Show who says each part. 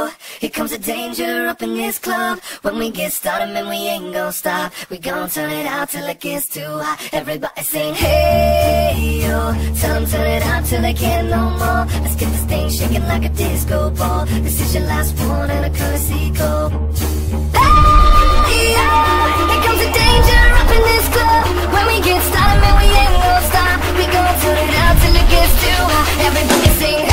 Speaker 1: yo, here comes the danger up in this club. When we get started, man, we ain't gon' stop. We gon' turn it out till it gets too hot. Everybody sing, hey, yo. Tell them turn it out till they can't no more. Let's get this thing shaking like a disco ball. This is your last one and a courtesy call. Hey, yo, here comes the danger up in this club. When we get started, man, we ain't gon' stop. We gon' turn it out till it gets too hot. Everybody sing,